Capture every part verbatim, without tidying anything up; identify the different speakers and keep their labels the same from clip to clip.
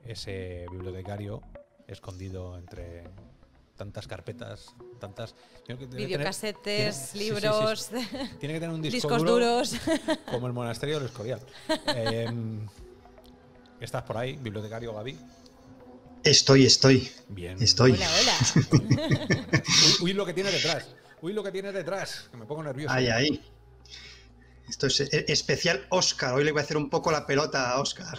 Speaker 1: ese bibliotecario escondido entre tantas carpetas, tantas...
Speaker 2: Videocasetes,
Speaker 1: tener,
Speaker 2: libros,
Speaker 1: sí, sí, sí. Tiene que tener un disco
Speaker 2: discos
Speaker 1: duro
Speaker 2: duros.
Speaker 1: como el monasterio del Escorial. Eh, ¿Estás por ahí, bibliotecario Gaby?
Speaker 3: Estoy, estoy.
Speaker 1: Bien.
Speaker 3: Estoy.
Speaker 2: Hola, hola.
Speaker 1: Uy, uy, lo que tiene detrás. Uy, lo que tiene detrás. Que me pongo nervioso.
Speaker 3: Ahí, ahí. Esto es especial Oscar. Hoy le voy a hacer un poco la pelota a Oscar.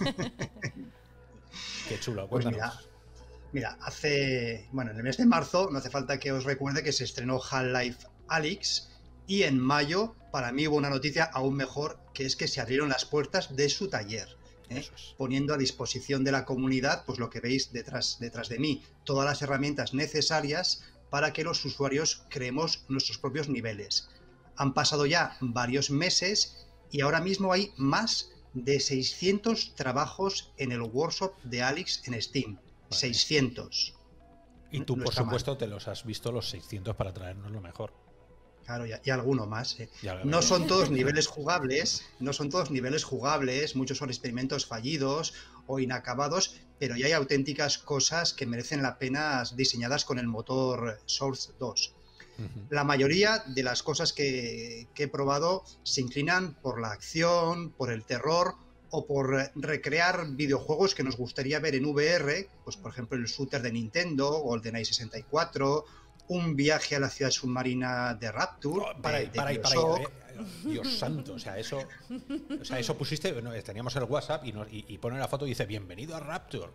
Speaker 1: Qué chulo,
Speaker 3: Pues
Speaker 1: cuéntanos.
Speaker 3: mira, mira, hace... Bueno, en el mes de marzo, no hace falta que os recuerde que se estrenó Half-Life Alyx, y en mayo, para mí hubo una noticia aún mejor, que es que se abrieron las puertas de su taller, ¿eh?
Speaker 1: Eso es.
Speaker 3: Poniendo a disposición de la comunidad, pues lo que veis detrás, detrás de mí, todas las herramientas necesarias para que los usuarios creemos nuestros propios niveles. Han pasado ya varios meses y ahora mismo hay más de seiscientos trabajos en el workshop de Alyx en Steam. Vale. seiscientos.
Speaker 1: Y tú,
Speaker 3: no
Speaker 1: por
Speaker 3: está
Speaker 1: supuesto,
Speaker 3: mal.
Speaker 1: te los has visto los seiscientos para traernos lo mejor.
Speaker 3: Claro, y, y alguno más. ¿eh?
Speaker 1: Ya,
Speaker 3: no son todos niveles jugables, no son todos niveles jugables, muchos son experimentos fallidos o inacabados, pero ya hay auténticas cosas que merecen la pena diseñadas con el motor Source dos. Uh-huh. La mayoría de las cosas que, que he probado se inclinan por la acción, por el terror o por recrear videojuegos que nos gustaría ver en V R, pues por ejemplo el shooter de Nintendo, GoldenEye sesenta y cuatro, un viaje a la ciudad submarina de Rapture.
Speaker 1: Oh, para ahí, para ahí, para ahí. Dios santo, o sea, eso, o sea, eso pusiste, bueno, teníamos el WhatsApp y, nos, y, y pone la foto y dice bienvenido a Rapture.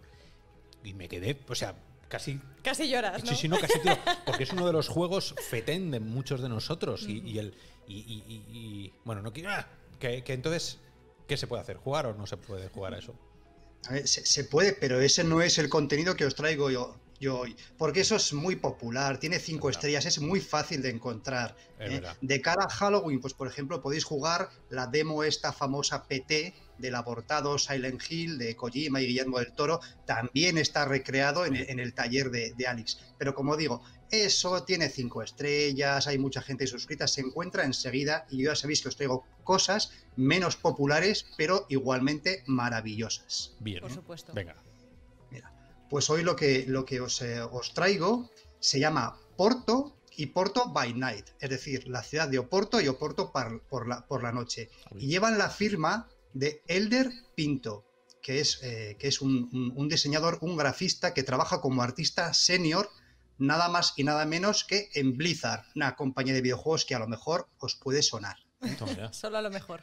Speaker 1: Y me quedé, o sea, casi...
Speaker 2: Casi lloras, ¿no?
Speaker 1: Sí, sí, no, casi tío, porque es uno de los juegos fetén de muchos de nosotros. Y, y el y, y, y, y bueno, no quiero... Que, que entonces, ¿qué se puede hacer? ¿Jugar o no se puede jugar a eso?
Speaker 3: A ver, se, se puede, pero ese no es el contenido que os traigo yo. Yo hoy, porque eso es muy popular, tiene cinco es estrellas, es muy fácil de encontrar. ¿eh? De cara a Halloween, pues por ejemplo, podéis jugar la demo esta famosa P T del abortado Silent Hill de Kojima y Guillermo del Toro, también está recreado en el, en el taller de, de Alyx. Pero como digo, eso tiene cinco estrellas, hay mucha gente suscrita, se encuentra enseguida y ya sabéis que os traigo cosas menos populares, pero igualmente maravillosas.
Speaker 1: Bien,
Speaker 2: por supuesto.
Speaker 1: Venga.
Speaker 3: Mira. Pues hoy lo que, lo que os, eh, os traigo se llama Porto y Porto by Night, es decir, la ciudad de Oporto y Oporto par, por, la, por la noche. Y llevan la firma de Elder Pinto, que es, eh, que es un, un, un diseñador, un grafista que trabaja como artista senior, nada más y nada menos que en Blizzard, una compañía de videojuegos que a lo mejor os puede sonar. ¿eh?
Speaker 2: Solo a lo mejor.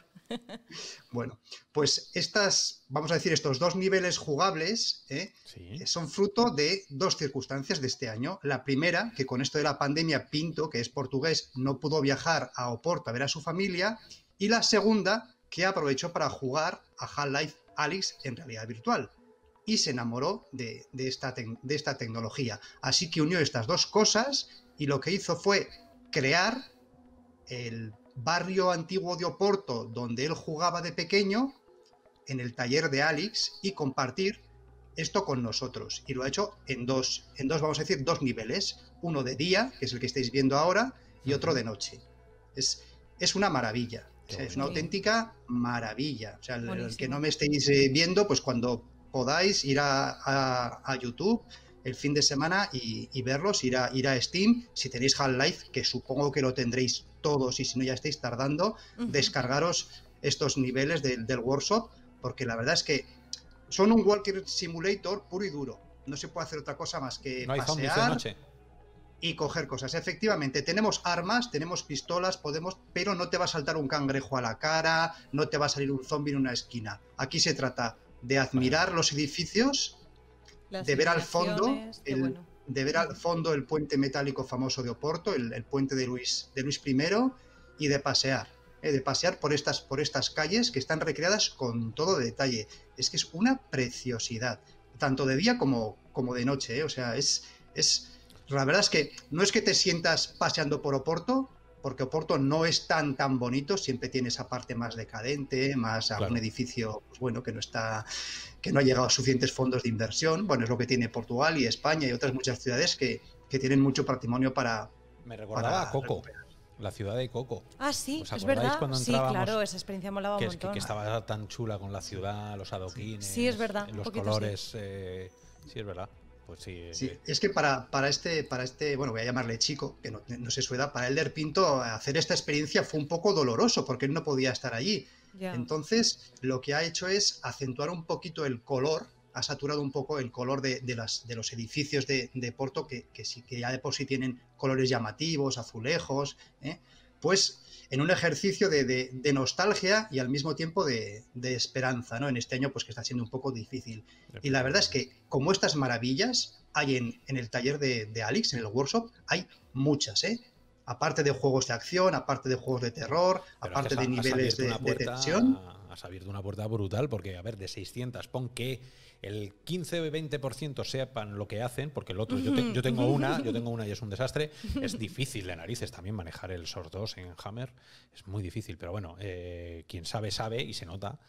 Speaker 3: Bueno, pues estas, vamos a decir, estos dos niveles jugables ¿eh? Sí. son fruto de dos circunstancias de este año. La primera, que con esto de la pandemia Pinto, que es portugués, no pudo viajar a Oporto a ver a su familia. Y la segunda, que aprovechó para jugar a Half-Life Alyx en realidad virtual. Y se enamoró de, de, esta de esta tecnología. Así que unió estas dos cosas y lo que hizo fue crear el barrio antiguo de Oporto, donde él jugaba de pequeño, en el taller de Alyx, y compartir esto con nosotros. Y lo ha hecho en dos, en dos, vamos a decir, dos niveles. Uno de día, que es el que estáis viendo ahora, y otro de noche. Es, es una maravilla. O sea, es una auténtica maravilla. O sea, el, el que no me estéis viendo, pues cuando podáis ir a, a, a YouTube el fin de semana y, y verlos, ir a, ir a Steam, si tenéis Half-Life, que supongo que lo tendréis todos y si no ya estáis tardando, uh-huh. descargaros estos niveles de, del workshop, porque la verdad es que son un walking simulator puro y duro. No se puede hacer otra cosa más que
Speaker 1: no hay
Speaker 3: pasear
Speaker 1: de noche.
Speaker 3: y coger cosas. Efectivamente, tenemos armas, tenemos pistolas, podemos, pero no te va a saltar un cangrejo a la cara, no te va a salir un zombie en una esquina. Aquí se trata de admirar vale. los edificios, Las de ver al fondo el, bueno. de ver al fondo el puente metálico famoso de Oporto, el, el puente de Luis, de Luis primero, y de pasear, eh, de pasear por estas, por estas calles que están recreadas con todo detalle. Es que es una preciosidad, tanto de día como, como de noche, eh, o sea, es, es... La verdad es que no es que te sientas paseando por Oporto, porque Oporto no es tan tan bonito, siempre tiene esa parte más decadente, más claro. algún edificio, pues bueno, que no está, que no ha llegado a suficientes fondos de inversión. Bueno, es lo que tiene Portugal y España y otras muchas ciudades que, que tienen mucho patrimonio para...
Speaker 1: Me recordaba
Speaker 3: para
Speaker 1: a Coco.
Speaker 3: recuperar.
Speaker 1: la ciudad de Coco.
Speaker 2: Ah, sí,
Speaker 1: ¿Os
Speaker 2: es
Speaker 1: acordáis
Speaker 2: verdad.
Speaker 1: cuando
Speaker 2: Sí,
Speaker 1: entrábamos?
Speaker 2: claro, esa experiencia molaba un
Speaker 1: Que, es- que,
Speaker 2: montón.
Speaker 1: que estaba tan chula con la ciudad, los adoquines,
Speaker 2: Sí, es verdad, un
Speaker 1: los
Speaker 2: poquito
Speaker 1: colores.
Speaker 2: sí.
Speaker 1: eh, sí, es verdad. Pues sí.
Speaker 3: Sí,
Speaker 1: eh,
Speaker 3: es que para, para este, para este, bueno, voy a llamarle chico, que no, no sé su edad, para Elder Pinto hacer esta experiencia fue un poco doloroso porque él no podía estar allí.
Speaker 2: Ya.
Speaker 3: Entonces, lo que ha hecho es acentuar un poquito el color, ha saturado un poco el color de, de, las, de los edificios de, de Porto, que, que, sí, que ya de por sí tienen colores llamativos, azulejos, ¿eh? Pues en un ejercicio de, de, de nostalgia y al mismo tiempo de, de esperanza, ¿no? En este año, pues que está siendo un poco difícil. Y la verdad es que, como estas maravillas hay en, en el taller de, de Alex, en el workshop, hay muchas, ¿eh? Aparte de juegos de acción, aparte de juegos de terror,
Speaker 1: Pero
Speaker 3: aparte
Speaker 1: es que
Speaker 3: de
Speaker 1: has- has
Speaker 3: niveles
Speaker 1: abierto
Speaker 3: de,
Speaker 1: una
Speaker 3: de
Speaker 1: puerta-
Speaker 3: tensión.
Speaker 1: Has abierto una puerta brutal porque, a ver, de seiscientas, pon que el quince o veinte por ciento sepan lo que hacen, porque el otro, yo, te- yo tengo una, yo tengo una y es un desastre. Es difícil de narices también manejar el Source dos en Hammer, es muy difícil, pero bueno, eh, quien sabe, sabe y se nota.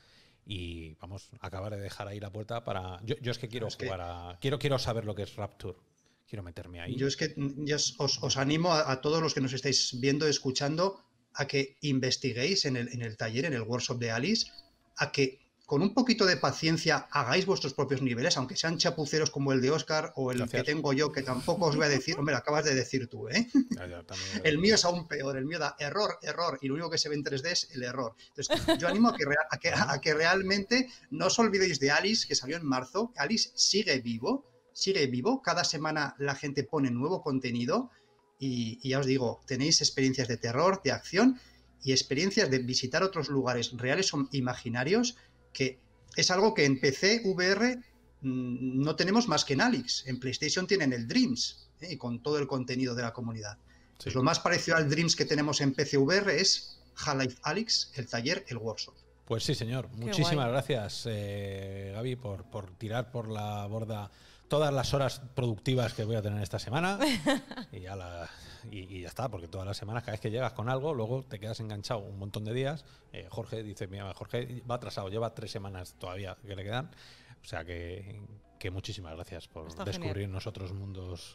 Speaker 1: Y vamos, acabar de dejar ahí la puerta para... Yo, yo es que quiero
Speaker 3: Es que-
Speaker 1: jugar a... Quiero, quiero saber lo que es Rapture. Quiero meterme ahí.
Speaker 3: Yo es que ya os, os- os animo a, a todos los que nos estáis viendo, escuchando, a que investiguéis en el, en el taller, en el workshop de Alice, a que con un poquito de paciencia hagáis vuestros propios niveles, aunque sean chapuceros como el de Oscar o el
Speaker 1: Gracias.
Speaker 3: que tengo yo, que tampoco os voy a decir, hombre, lo acabas de decir tú, ¿eh?
Speaker 1: Ya, ya, también-
Speaker 3: El mío es aún peor, el mío da error, error, y lo único que se ve en tres D es el error. Entonces, yo animo a que, rea- a que, a que realmente no os olvidéis de Alice, que salió en marzo. Alice sigue vivo, sigue vivo, cada semana la gente pone nuevo contenido y, y ya os digo, tenéis experiencias de terror, de acción y experiencias de visitar otros lugares reales o imaginarios, que es algo que en P C, V R, mmm, no tenemos más que en Alex. En PlayStation tienen el Dreams, ¿eh? Y con todo el contenido de la comunidad.
Speaker 1: Sí.
Speaker 3: Pues lo más parecido al Dreams que tenemos en P C V R es Half-Life Alyx, el taller, el workshop.
Speaker 1: Pues sí, señor.
Speaker 2: Qué
Speaker 1: Muchísimas
Speaker 2: guay.
Speaker 1: gracias, eh, Gaby, por, por tirar por la borda todas las horas productivas que voy a tener esta semana. y, ya la, y, y ya está, porque todas las semanas, cada vez que llegas con algo, luego te quedas enganchado un montón de días. Eh, Jorge dice, mira, Jorge va atrasado, lleva tres semanas todavía que le quedan. O sea que, que muchísimas gracias por
Speaker 2: Está
Speaker 1: descubrirnos otros mundos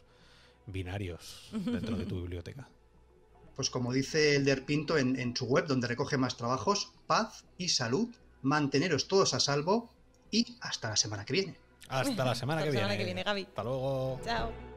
Speaker 1: binarios dentro de tu biblioteca.
Speaker 3: Pues como dice Elder Pinto en, en su web, donde recoge más trabajos, paz y salud, manteneros todos a salvo y hasta la semana que viene.
Speaker 1: Hasta la semana
Speaker 2: Hasta
Speaker 1: que
Speaker 2: la semana
Speaker 1: viene.
Speaker 2: que viene, Gaby.
Speaker 1: Hasta luego.
Speaker 2: Chao.